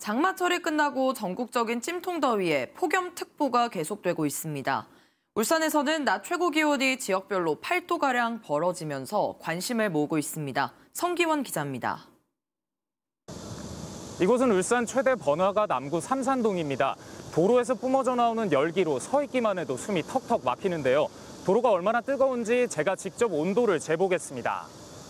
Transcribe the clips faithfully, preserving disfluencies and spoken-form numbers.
장마철이 끝나고 전국적인 찜통더위에 폭염특보가 계속되고 있습니다. 울산에서는 낮 최고 기온이 지역별로 팔 도가량 벌어지면서 관심을 모으고 있습니다. 성기원 기자입니다. 이곳은 울산 최대 번화가 남구 삼산동입니다. 도로에서 뿜어져 나오는 열기로 서 있기만 해도 숨이 턱턱 막히는데요. 도로가 얼마나 뜨거운지 제가 직접 온도를 재보겠습니다.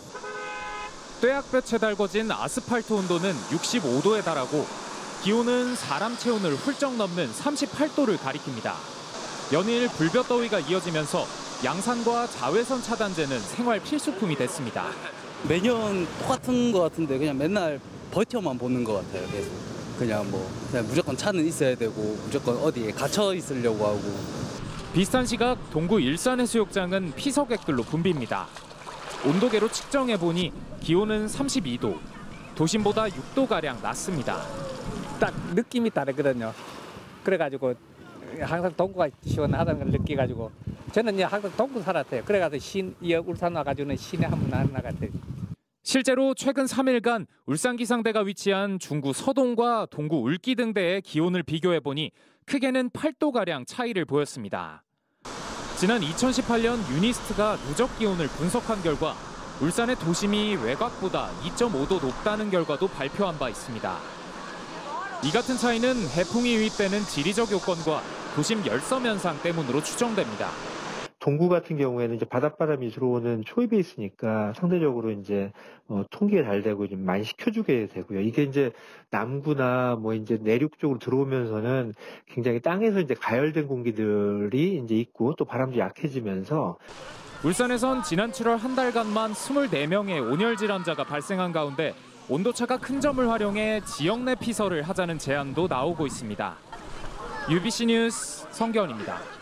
뙤약볕에 달궈진 아스팔트 온도는 육십오 도에 달하고 기온은 사람 체온을 훌쩍 넘는 삼십팔 도를 가리킵니다. 연일 불볕더위가 이어지면서 양산과 자외선 차단제는 생활 필수품이 됐습니다. 매년 똑같은 것 같은데 그냥 맨날 버텨만 보는 것 같아요. 계속 그냥 뭐 그냥 무조건 차는 있어야 되고 무조건 어디에 갇혀 있으려고 하고. 비슷한 시각 동구 일산해수욕장은 피서객들로 붐빕니다. 온도계로 측정해보니 기온은 삼십이 도, 도심보다 육 도가량 낮습니다. 딱 느낌이 다르거든요. 그래가지고 항상 동구가 시원하다는 걸 느껴가지고 저는 항상 동구 살았어요. 그래가지고 신, 울산 와가지고는 시내 한번 안 나갔어요. 실제로 최근 삼 일간 울산기상대가 위치한 중구 서동과 동구 울기 등대의 기온을 비교해보니 크게는 팔 도가량 차이를 보였습니다. 지난 이천십팔 년 유니스트가 누적 기온을 분석한 결과 울산의 도심이 외곽보다 이 점 오 도 높다는 결과도 발표한 바 있습니다. 이 같은 차이는 해풍이 유입되는 지리적 요건과 도심 열섬 현상 때문으로 추정됩니다. 동구 같은 경우에는 이제 바닷바람이 들어오는 초입에 있으니까 상대적으로 이제 어, 통기가 잘 되고 좀 많이 식혀주게 되고요. 이게 이제 남구나 뭐 이제 내륙 쪽으로 들어오면서는 굉장히 땅에서 이제 가열된 공기들이 이제 있고 또 바람도 약해지면서 울산에선 지난 칠월 한 달간만 이십사 명의 온열 질환자가 발생한 가운데 온도차가 큰 점을 활용해 지역 내 피서를 하자는 제안도 나오고 있습니다. 유비씨 뉴스 성기원입니다.